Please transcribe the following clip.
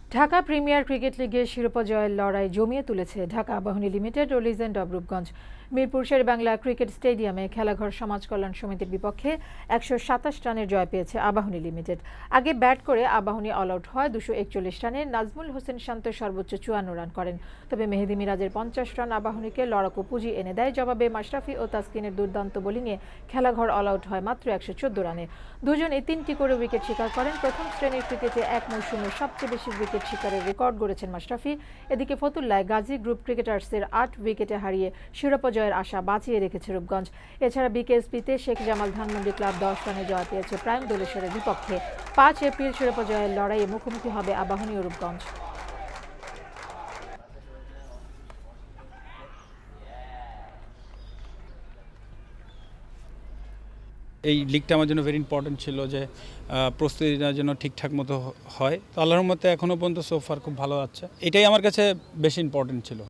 Dhaka premier cricket লিগের শিরোপা জয়ের লড়াই জমিয়ে তুলেছে ঢাকা আবাহনী লিমিটেড ও legend of Rupganj. Mirpur Sherebangla cricket স্টেডিয়ামে খেলাঘর সমাজ কল্যাণ সমিতির বিপক্ষে ১২৭ রানের জয় পেয়েছে আবাহনী লিমিটেড। আগে ব্যাট করে আবাহনী অল আউট হয় ২৪১ রানে। নাজমুল হোসেন শান্ত সর্বোচ্চ ৫৪ রান করেন। তবে মেহেদী মিরাজের ৫০ রান আবাহনীকে লড়াকু পুঁজি এনে দেয়। জবাবে মাশরাফি ও তাসকিনের দুর্দান্ত বোলিংয়ে খেলাঘর অল আউট হয় মাত্র ১১৪ রানে। দুজনে ৩টি করে উইকেট শিকার করেন। প্রথম শ্রেণীর ক্রিকেটে এক মৌসুমে সবচেয়ে বেশি উইকেট শিকারের রেকর্ড গড়েছেন মাশরাফি। এদিকে ফতুল্লায় গাজী গ্রুপ ক্রিকেটার্সের ৮ উইকেটে হারিয়ে শিরোপা জয়ের আশা বাঁচিয়ে রেখেছে রূপগঞ্জ। এছাড়া বিকেএসপিতে শেখ জামাল ধানমন্ডি ক্লাব ১০ রানে জয় পেয়েছে প্রাইম দোলেশ্বরের বিপক্ষে। ৫ এপ্রিল শিরোপা জয়ের লড়াইয়ে মুখোমুখি হবে আবাহনী ও রূপগঞ্জ। এই লিগটা আমার জন্য ভেরি ইম্পর্টেন্ট ছিল যে প্রস্তুতিটা যেন ঠিকঠাক মতো হয়। তো আল্লাহর মতে এখনও পর্যন্ত সোফার খুব ভালো যাচ্ছে। এটাই আমার কাছে বেশি ইম্পর্টেন্ট ছিল।